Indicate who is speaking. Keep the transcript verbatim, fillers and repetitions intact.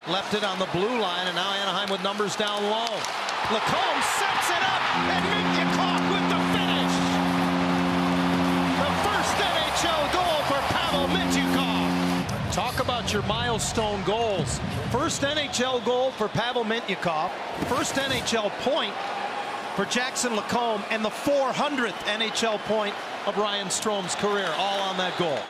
Speaker 1: Left it on the blue line, and now Anaheim with numbers down low. Lacombe sets it up, and Mintyukov with the finish. The first N H L goal for Pavel Mintyukov. Talk about your milestone goals. First N H L goal for Pavel Mintyukov. First N H L point for Jackson Lacombe, and the four hundredth N H L point of Ryan Strome's career, all on that goal.